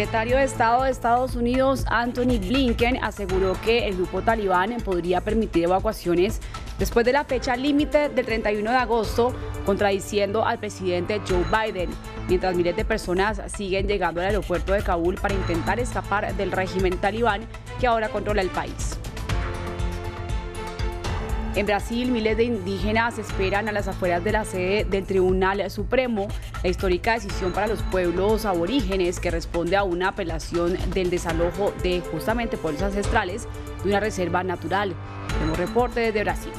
secretario de Estado de Estados Unidos, Antony Blinken, aseguró que el grupo talibán podría permitir evacuaciones después de la fecha límite del 31 de agosto, contradiciendo al presidente Joe Biden, mientras miles de personas siguen llegando al aeropuerto de Kabul para intentar escapar del régimen talibán que ahora controla el país. En Brasil, miles de indígenas esperan a las afueras de la sede del Tribunal Supremo, la histórica decisión para los pueblos aborígenes que responde a una apelación del desalojo de justamente pueblos ancestrales de una reserva natural. Tenemos reporte desde Brasil.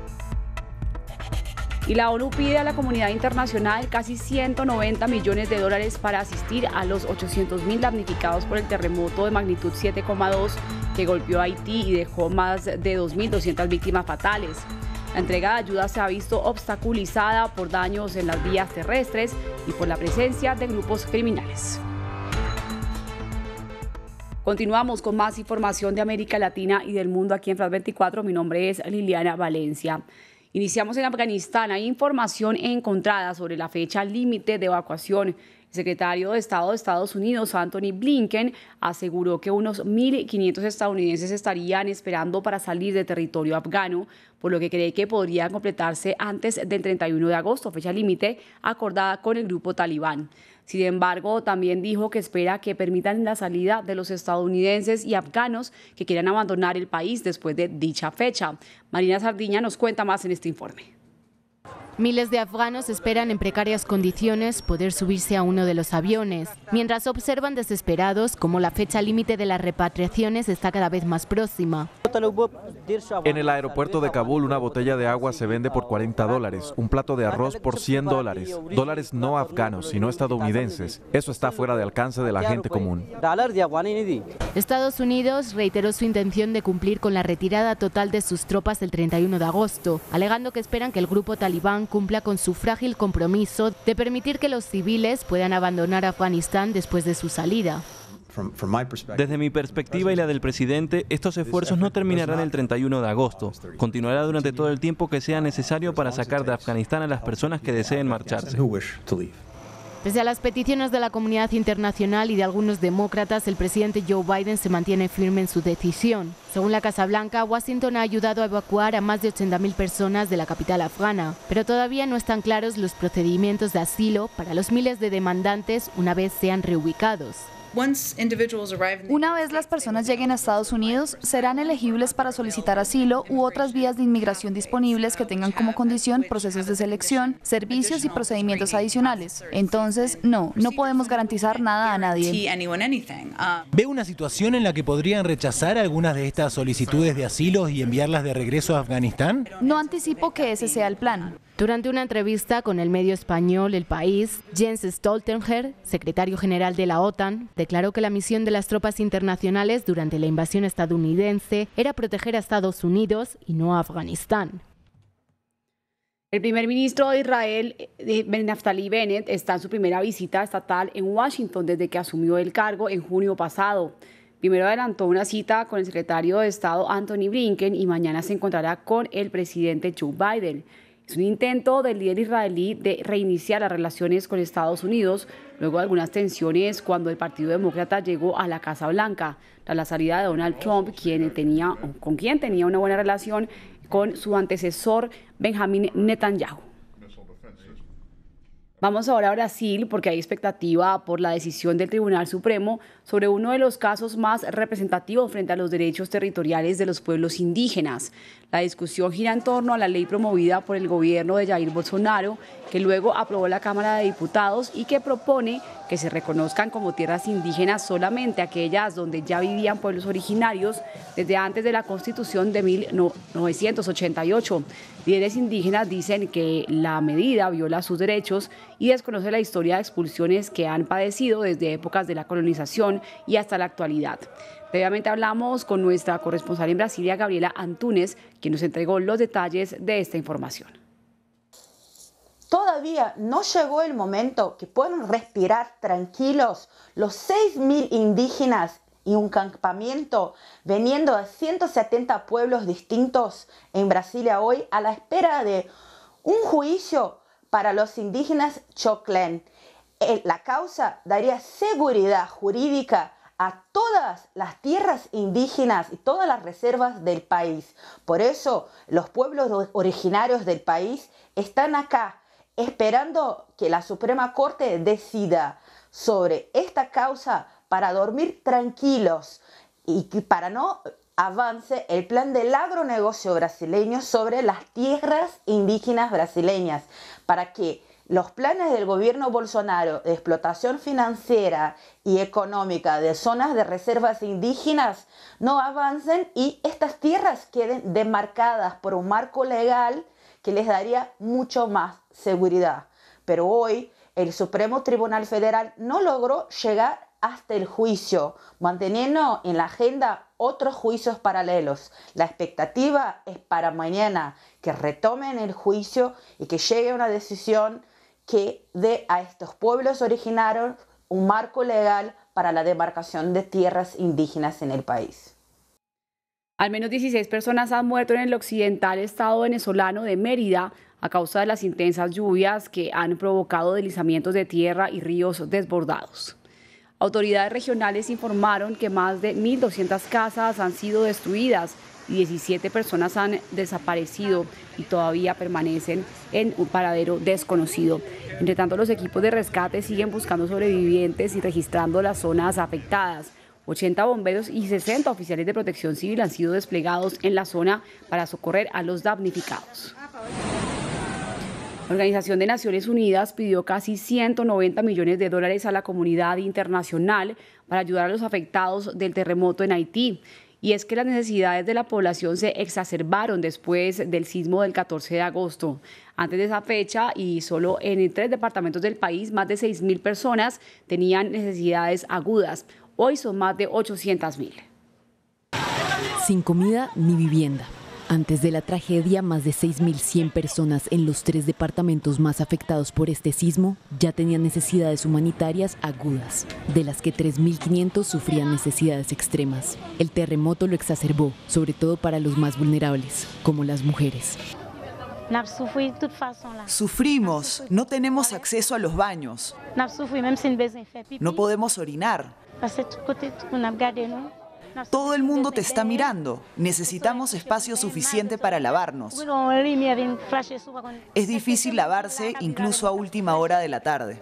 Y la ONU pide a la comunidad internacional casi 190 millones de dólares para asistir a los 800.000 damnificados por el terremoto de magnitud 7,2 que golpeó a Haití y dejó más de 2.200 víctimas fatales. La entrega de ayuda se ha visto obstaculizada por daños en las vías terrestres y por la presencia de grupos criminales. Continuamos con más información de América Latina y del mundo aquí en Flash 24. Mi nombre es Liliana Valencia. Iniciamos en Afganistán. Hay información encontrada sobre la fecha límite de evacuación. El secretario de Estado de Estados Unidos, Antony Blinken, aseguró que unos 1.500 estadounidenses estarían esperando para salir de territorio afgano, por lo que cree que podría completarse antes del 31 de agosto, fecha límite acordada con el grupo talibán. Sin embargo, también dijo que espera que permitan la salida de los estadounidenses y afganos que quieran abandonar el país después de dicha fecha. Marina Sardiña nos cuenta más en este informe. Miles de afganos esperan en precarias condiciones poder subirse a uno de los aviones, mientras observan desesperados cómo la fecha límite de las repatriaciones está cada vez más próxima. En el aeropuerto de Kabul, una botella de agua se vende por $40, un plato de arroz por $100, dólares no afganos, sino estadounidenses. Eso está fuera de alcance de la gente común. Estados Unidos reiteró su intención de cumplir con la retirada total de sus tropas el 31 de agosto, alegando que esperan que el grupo talibán cumpla con su frágil compromiso de permitir que los civiles puedan abandonar Afganistán después de su salida. Desde mi perspectiva y la del presidente, estos esfuerzos no terminarán el 31 de agosto. Continuará durante todo el tiempo que sea necesario para sacar de Afganistán a las personas que deseen marcharse. Pese a las peticiones de la comunidad internacional y de algunos demócratas, el presidente Joe Biden se mantiene firme en su decisión. Según la Casa Blanca, Washington ha ayudado a evacuar a más de 80.000 personas de la capital afgana, pero todavía no están claros los procedimientos de asilo para los miles de demandantes una vez sean reubicados. Una vez las personas lleguen a Estados Unidos, serán elegibles para solicitar asilo u otras vías de inmigración disponibles que tengan como condición procesos de selección, servicios y procedimientos adicionales. Entonces, no podemos garantizar nada a nadie. ¿Ve una situación en la que podrían rechazar algunas de estas solicitudes de asilo y enviarlas de regreso a Afganistán? No anticipo que ese sea el plan. Durante una entrevista con el medio español El País, Jens Stoltenberg, secretario general de la OTAN, declaró que la misión de las tropas internacionales durante la invasión estadounidense era proteger a Estados Unidos y no a Afganistán. El primer ministro de Israel, Naftali Bennett, está en su primera visita estatal en Washington desde que asumió el cargo en junio pasado. Primero adelantó una cita con el secretario de Estado Antony Blinken y mañana se encontrará con el presidente Joe Biden. Es un intento del líder israelí de reiniciar las relaciones con Estados Unidos luego de algunas tensiones cuando el Partido Demócrata llegó a la Casa Blanca, tras la salida de Donald Trump, con quien tenía una buena relación con su antecesor Benjamin Netanyahu. Vamos ahora a Brasil porque hay expectativa por la decisión del Tribunal Supremo sobre uno de los casos más representativos frente a los derechos territoriales de los pueblos indígenas. La discusión gira en torno a la ley promovida por el gobierno de Jair Bolsonaro, que luego aprobó la Cámara de Diputados y que propone que se reconozcan como tierras indígenas solamente aquellas donde ya vivían pueblos originarios desde antes de la Constitución de 1988. Líderes indígenas dicen que la medida viola sus derechos y desconoce la historia de expulsiones que han padecido desde épocas de la colonización y hasta la actualidad. Previamente hablamos con nuestra corresponsal en Brasilia, Gabriela Antunes, quien nos entregó los detalles de esta información. Todavía no llegó el momento que puedan respirar tranquilos los 6.000 indígenas y un campamento veniendo de 170 pueblos distintos en Brasilia hoy a la espera de un juicio para los indígenas Choclen. La causa daría seguridad jurídica a todas las tierras indígenas y todas las reservas del país. Por eso los pueblos originarios del país están acá esperando que la Suprema Corte decida sobre esta causa para dormir tranquilos y para no avance el plan del agronegocio brasileño sobre las tierras indígenas brasileñas, para que los planes del gobierno Bolsonaro de explotación financiera y económica de zonas de reservas indígenas no avancen y estas tierras queden demarcadas por un marco legal que les daría mucho más seguridad. Pero hoy el Supremo Tribunal Federal no logró llegar hasta el juicio, manteniendo en la agenda otros juicios paralelos. La expectativa es para mañana que retomen el juicio y que llegue una decisión que dé a estos pueblos originarios un marco legal para la demarcación de tierras indígenas en el país. Al menos 16 personas han muerto en el occidental estado venezolano de Mérida a causa de las intensas lluvias que han provocado deslizamientos de tierra y ríos desbordados. Autoridades regionales informaron que más de 1.200 casas han sido destruidas y 17 personas han desaparecido y todavía permanecen en un paradero desconocido. Entre tanto, los equipos de rescate siguen buscando sobrevivientes y registrando las zonas afectadas. 80 bomberos y 60 oficiales de protección civil han sido desplegados en la zona para socorrer a los damnificados. La Organización de Naciones Unidas pidió casi 190 millones de dólares a la comunidad internacional para ayudar a los afectados del terremoto en Haití. Y es que las necesidades de la población se exacerbaron después del sismo del 14 de agosto. Antes de esa fecha, y solo en 3 departamentos del país, más de 6.000 personas tenían necesidades agudas. Hoy son más de 800.000. Sin comida ni vivienda. Antes de la tragedia, más de 6.100 personas en los 3 departamentos más afectados por este sismo ya tenían necesidades humanitarias agudas, de las que 3.500 sufrían necesidades extremas. El terremoto lo exacerbó, sobre todo para los más vulnerables, como las mujeres. Sufrimos, no tenemos acceso a los baños, no podemos orinar. Todo el mundo te está mirando. Necesitamos espacio suficiente para lavarnos. Es difícil lavarse incluso a última hora de la tarde.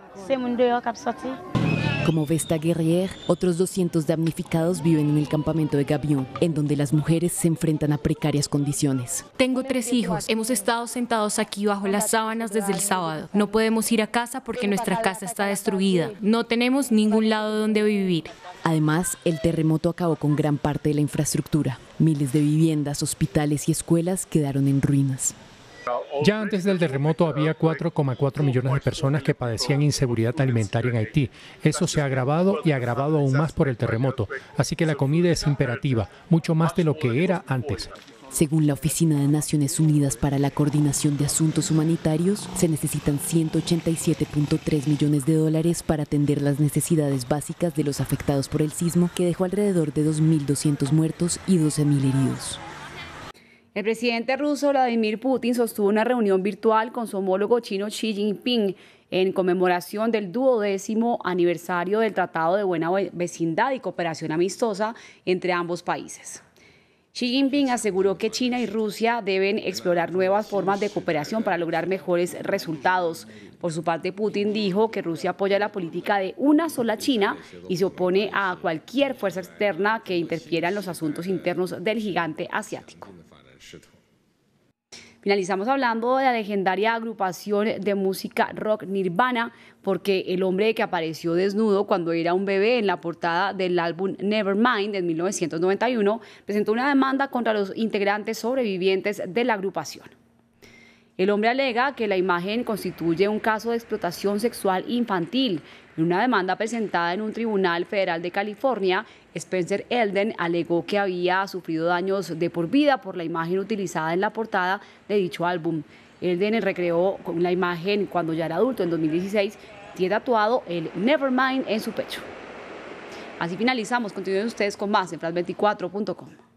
Como Vesta Guerrier, otros 200 damnificados viven en el campamento de Gabión, en donde las mujeres se enfrentan a precarias condiciones. Tengo 3 hijos. Hemos estado sentados aquí bajo las sábanas desde el sábado. No podemos ir a casa porque nuestra casa está destruida. No tenemos ningún lado donde vivir. Además, el terremoto acabó con gran parte de la infraestructura. Miles de viviendas, hospitales y escuelas quedaron en ruinas. Ya antes del terremoto había 4,4 millones de personas que padecían inseguridad alimentaria en Haití. Eso se ha agravado y agravado aún más por el terremoto. Así que la comida es imperativa, mucho más de lo que era antes. Según la Oficina de Naciones Unidas para la Coordinación de Asuntos Humanitarios, se necesitan 187.3 millones de dólares para atender las necesidades básicas de los afectados por el sismo, que dejó alrededor de 2.200 muertos y 12.000 heridos. El presidente ruso Vladimir Putin sostuvo una reunión virtual con su homólogo chino Xi Jinping en conmemoración del 12º aniversario del Tratado de Buena Vecindad y Cooperación Amistosa entre ambos países. Xi Jinping aseguró que China y Rusia deben explorar nuevas formas de cooperación para lograr mejores resultados. Por su parte, Putin dijo que Rusia apoya la política de una sola China y se opone a cualquier fuerza externa que interfiera en los asuntos internos del gigante asiático. Finalizamos hablando de la legendaria agrupación de música rock Nirvana, porque el hombre que apareció desnudo cuando era un bebé en la portada del álbum Nevermind de 1991 presentó una demanda contra los integrantes sobrevivientes de la agrupación. El hombre alega que la imagen constituye un caso de explotación sexual infantil. En una demanda presentada en un tribunal federal de California, Spencer Elden alegó que había sufrido daños de por vida por la imagen utilizada en la portada de dicho álbum. Elden recreó con la imagen cuando ya era adulto en 2016, tiene tatuado el Nevermind en su pecho. Así finalizamos. Continúen ustedes con más en flash24.com.